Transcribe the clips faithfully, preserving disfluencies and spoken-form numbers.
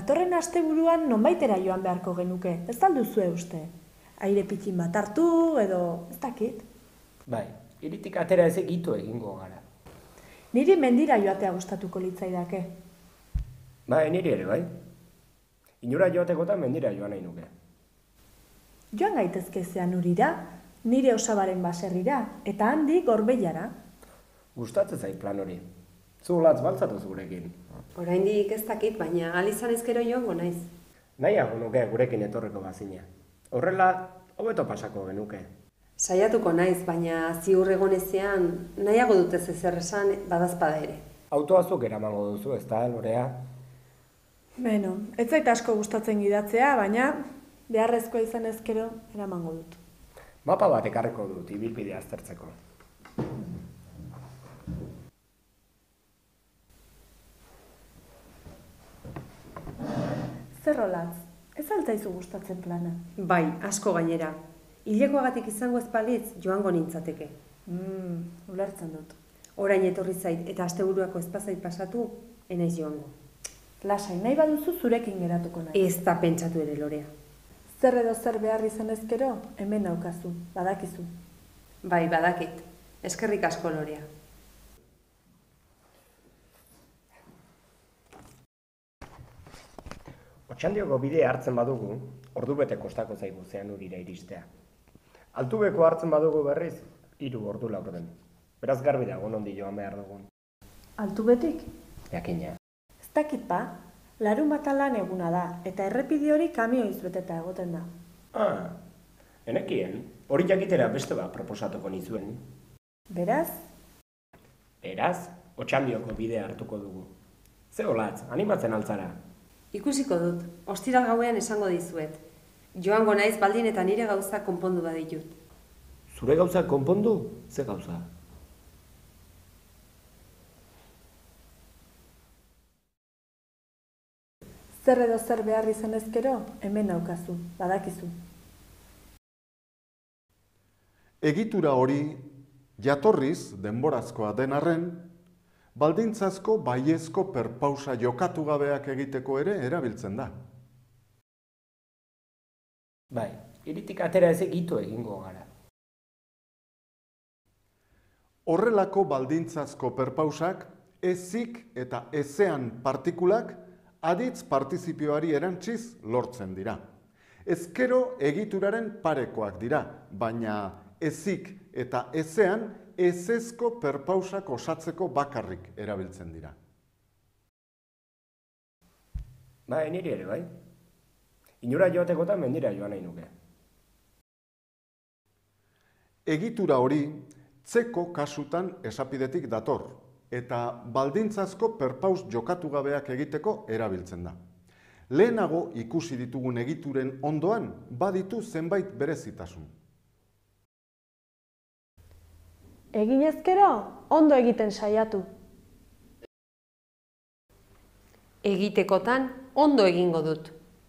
datorren asteburuan nonbaitera joan beharko genuke, ez alduzue uste? Aire pitxin bat hartu edo ez dakit? Bai, hiritik atera ez egitu egingo gara. Niri mendira joatea gustatuko litzaidake. Bai, niri ere, bai. Inora joatekotan mendira joan nahi nuke. Joan gaitezke zean urira, nire osabaren baserrira, eta handik Gorbeiara. Gustatzen zait plan hori. Zu latz baltzatu zurekin. Oraindik ez dakit, baina alizan ezkero joango naiz. Nahiago nuke gurekin etorreko bazina. Horrela, hobeto pasako genuke. Saiatuko naiz, baina ziur egonezean nahiago dut ez ezer esan badazpada ere. Autoazuk eramango duzu, ez da, Lorea? Beno, ez zait asko gustatzen gidatzea, baina beharrezkoa izan ezkero eramango dut. Mapa bat ekarriko dut, ibilbidea aztertzeko. Zer olatz, ez altzaizu gustatzen plana? Bai, asko gainera. Hilekoagatik izango ez balitz joango nintzateke. Mm, ulertzen dut. Orain etorri zait eta asteburuako ezpazait pasatu, enaiz joango. Lasai, nahi baduzu zurekin geratuko nahi. Ez da pentsatu ere, Lorea. Zer edo zer behar izan ezkero, hemen daukazu, badakizu. Bai, badakit. Eskerrik asko, Lorea. Otxandioko bidea hartzen badugu, ordubete kostako zaigu zean urira iristea. Altubeko hartzen badugu berriz, hiru ordu laurden. Beraz garbi dago nondi joan behar dugun. Altubetik? Jakina. Ez dakit ba, larunbata lan eguna da, eta errepide hori kamioiz beteta egoten da. Ah, enekien, hori jakitera beste bat proposatuko nizuen. Beraz? Beraz, Otxandioko bidea hartuko dugu. Ze olatz, animatzen altzara. Ikusiko dut, ostiral gauean esango dizuet. Joango naiz baldin eta nire gauza konpondu baditut. Zure gauza konpondu? Ze gauza? Zer edo zer behar izan ezkero, hemen daukazu, badakizu. Egitura hori, jatorriz denborazkoa den arren, baldintzazko baiezko perpausa jokatu gabeak egiteko ere erabiltzen da. Bai, hiritik atera ez egitu egingo gara. Horrelako baldintzazko perpausak ezik eta ezean partikulak aditz partizipioari erantziz lortzen dira. Ezkero egituraren parekoak dira, baina ezik eta ezean ezezko perpausak osatzeko bakarrik erabiltzen dira. Bai, niri ere, bai. Inora joatekotan mendira joan nahi nuke. Egitura hori tzeko kasutan esapidetik dator, eta baldintzazko perpaus jokatu gabeak egiteko erabiltzen da. Lehenago ikusi ditugun egituren ondoan baditu zenbait berezitasun. Egin ezkero, ondo egiten saiatu. Egitekotan ondo egingo dut.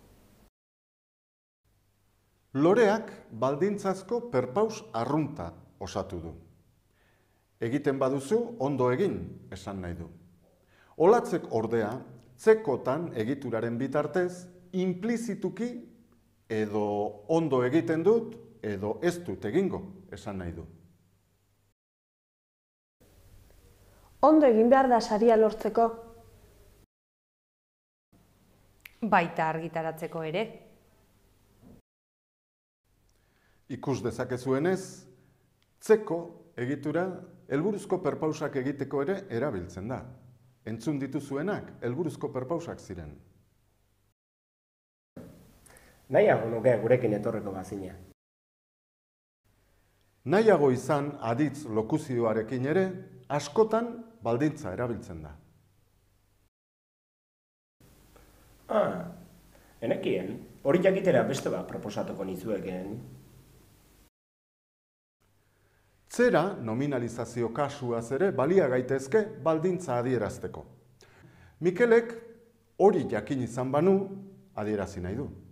Loreak baldintzazko perpaus arrunta osatu du. Egiten baduzu ondo egin, esan nahi du. Olatzek ordea, tzekotan egituraren bitartez, inplizituki edo ondo egiten dut, edo ez dut egingo, esan nahi du. Ondo egin behar da saria lortzeko. Baita argitaratzeko ere. Ikus dezakezuenez, tzeko egitura helburuzko perpausak egiteko ere erabiltzen da. Entzun dituzuenak helburuzko perpausak ziren. Nahiago nuke gurekin etorreko bazina. Nahiago izan aditz lokuzioarekin ere, askotan baldintza erabiltzen da. Ah, enekien, hori jakitera beste bat proposatuko nizueken. Zera nominalizazio kasuaz ere balia gaitezke baldintza adierazteko. Mikelek hori jakin izan banu adierazi nahi du.